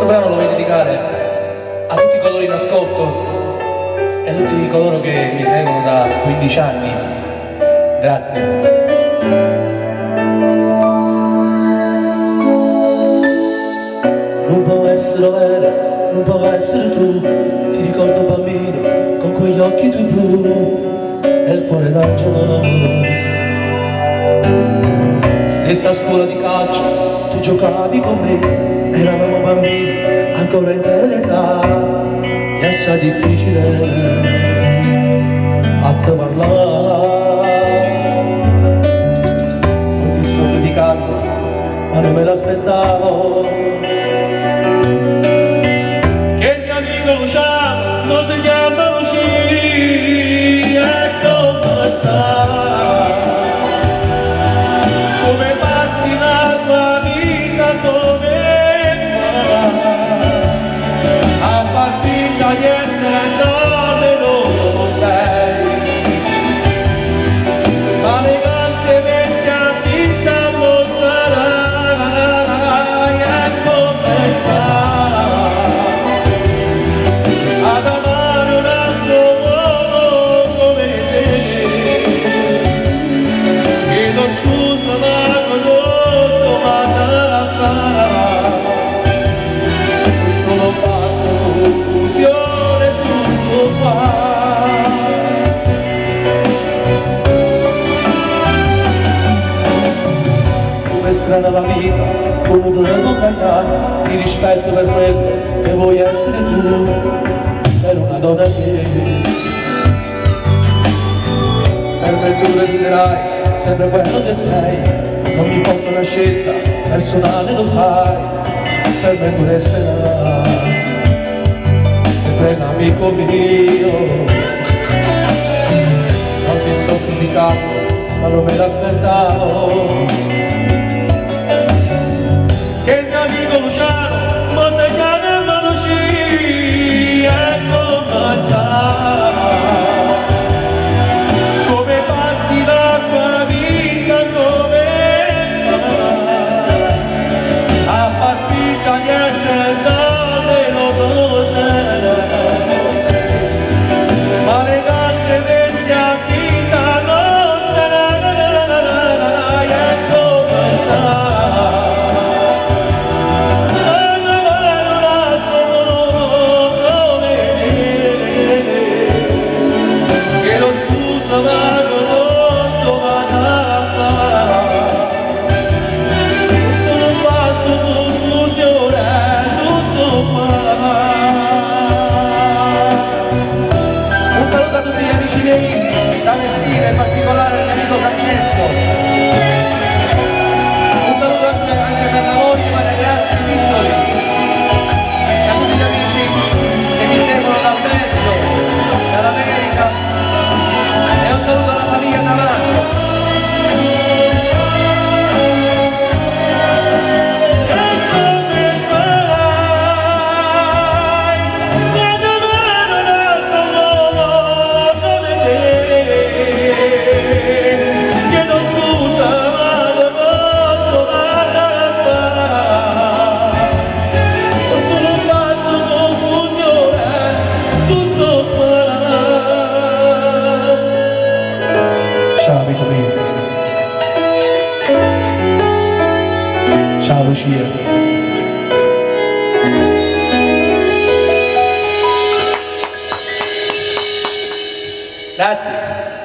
Questo brano lo voglio dedicare a tutti coloro in ascolto e a tutti coloro che mi seguono da 15 anni. Grazie. Non può essere vero, non può essere tu. Ti ricordo bambino con quegli occhi tuoi blu e il cuore d'angelo. Stessa scuola di calcio, tu giocavi con me, eravamo bambini ancora in quell'età e assai difficile a te parlare. Non ti sto criticando, ma non me l'aspettavo. Luciano si chiama Lucia e come sta, come passi la tua vita, come fa a far finta di essere dove non sei, ma elegantemente a vita lo sarai e come sta ad amare un altro uomo come te. Chiedo scusa ma non ho da fare, solo fatto confusione tutto qua. Come strana la vita, come dovevo cagliare, ti rispetto per quello che vuoi essere tu. Per una donna che per me tu resterai sempre quello che sei, non mi importa una scelta personale, lo sai, per me tu resterai sempre l'amico mio. Non ti sto criticando, ma non me l'aspettavo che il mio amico Luciano mo si chiama Lucia. Come passi la tua vita, come fa a far finta di essere dove non sei, ma elegantemente a vita non sarai e come stai. Da Messina, in particolare il mio amico Francesco. Un saluto anche per la moglie, ma ragazzi piccoli, e a tutti gli amici che mi seguono dal Belgio, dall'America, e un saluto alla famiglia Navajo. Ciao amico mio. Ciao Lucia. Grazie.